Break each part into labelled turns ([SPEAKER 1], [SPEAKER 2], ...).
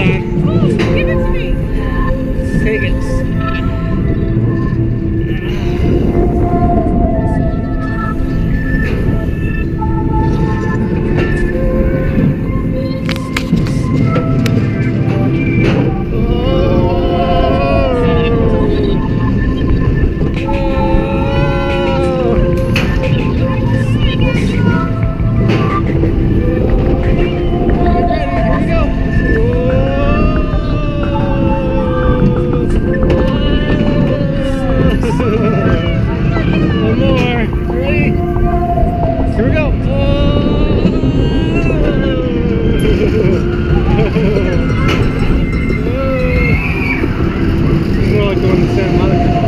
[SPEAKER 1] on.
[SPEAKER 2] Ooh, give it to me.
[SPEAKER 1] Take it. One more. Ready? Here we go. This is more like the one in Santa Monica.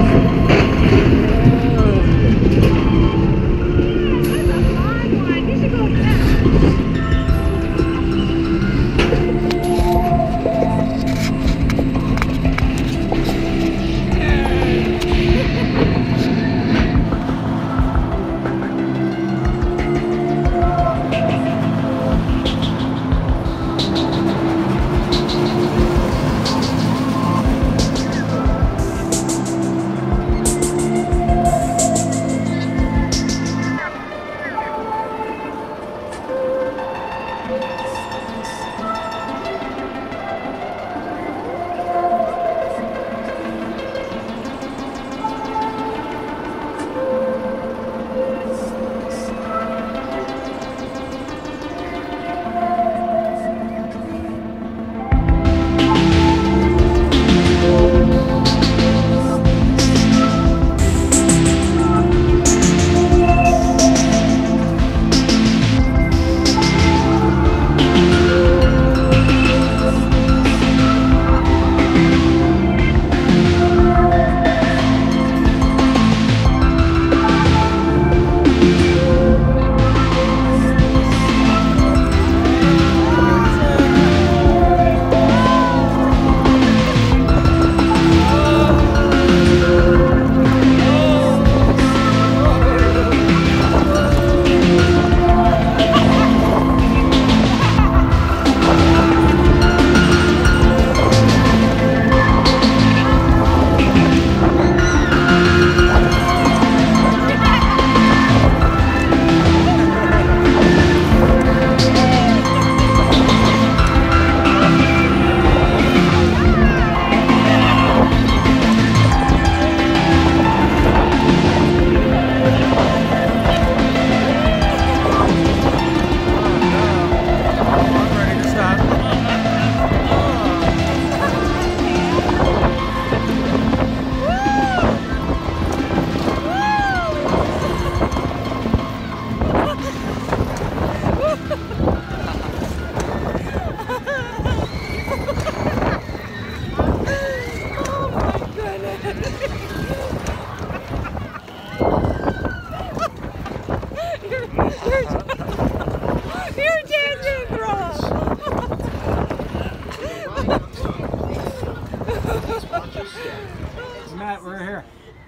[SPEAKER 1] Matt, we're here.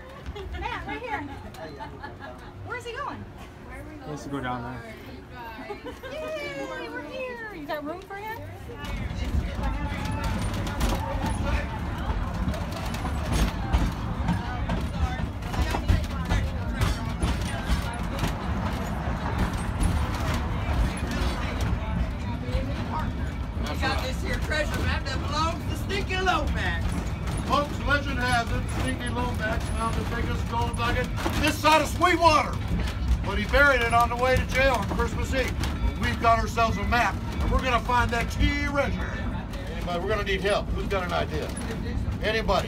[SPEAKER 2] Matt, right here. Where's he going?
[SPEAKER 1] He has to go down there.
[SPEAKER 2] Yay, we're here. You got room for him?
[SPEAKER 3] We got this here treasure map that belongs to Stinky Lomax.
[SPEAKER 4] Folks, legend has it, Stinky Lomax found the biggest gold nugget this side of Sweetwater. But he buried it on the way to jail on Christmas Eve. Well, we've got ourselves a map, and we're gonna find that key treasure. Anybody, we're gonna need help. Who's got an idea? Anybody?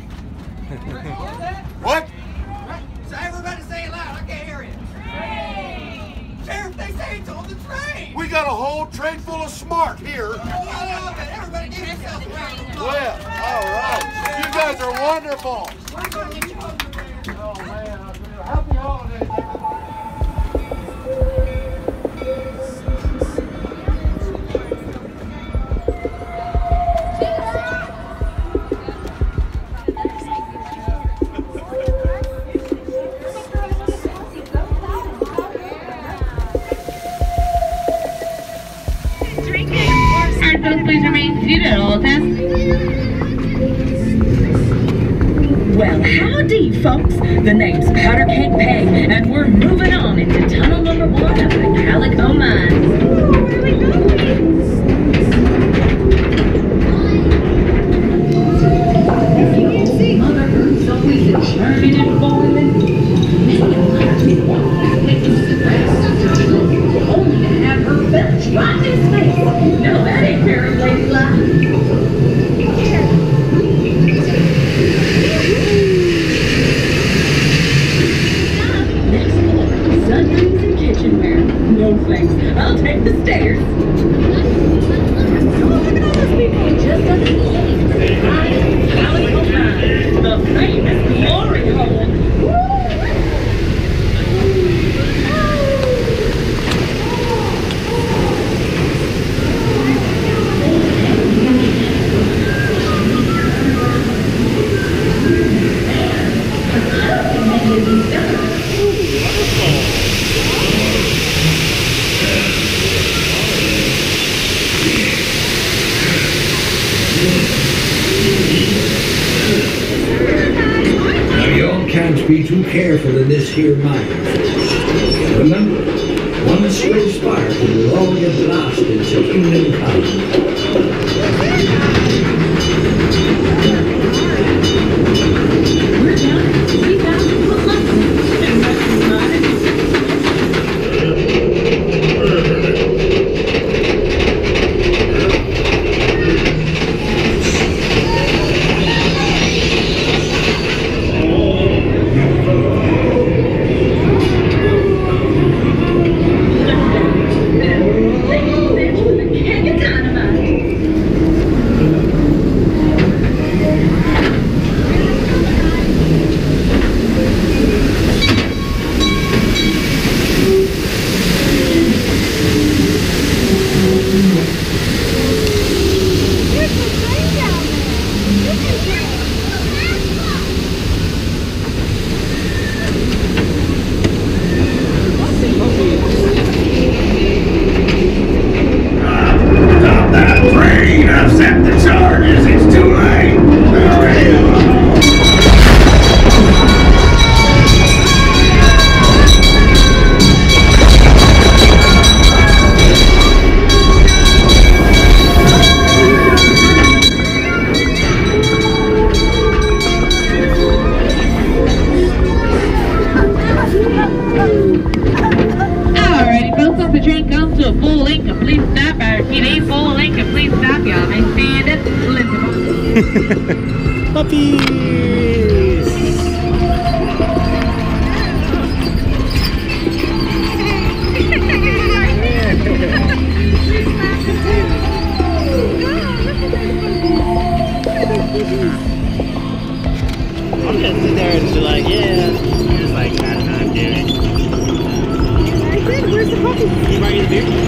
[SPEAKER 4] What?
[SPEAKER 3] So everybody say it loud, I can't hear you. Train! Sheriff, they say it's on the train!
[SPEAKER 4] We got a whole train full of smart here.
[SPEAKER 3] Oh, everybody give yourself a round of applause.
[SPEAKER 4] Well, all right. You guys are wonderful. Oh, man. Happy holidays, everybody.
[SPEAKER 5] Please remain seated Good old test. Well, howdy, folks. The name's Powder Cake Peg, and we're moving on into tunnel number 1 of the Calico Mine.
[SPEAKER 2] Where are we going?
[SPEAKER 5] Mother Earth's always a churning and boiling. Only to have her belch right in his face. No, that ain't very ladylike. Next floor, sundries and kitchenware. No thanks, I'll take the stairs.
[SPEAKER 2] Oh, look at all those people.
[SPEAKER 5] Just underneath the giant Calico Mine, the famous glory hole.
[SPEAKER 6] Now y'all can't be too careful in this here mine. Remember, one stray spark and we'll all get blasted to kingdom come.
[SPEAKER 5] We're down at 3,000 foot level, and that's not it. With a keg of dynamite.
[SPEAKER 2] There's a train down there. Look at that.
[SPEAKER 3] Stop that train! I've set the charges! It's too late!
[SPEAKER 5] Alrighty, folks, once the train comes to a full incomplete stop, or if it ain't full incomplete stop, y'all may stand up, listen.
[SPEAKER 1] Puppies! I'm gonna sit there and be like, yeah. Just like, I don't know, I'm doing.
[SPEAKER 2] I said, where's the puppy?
[SPEAKER 1] You brought you the beer?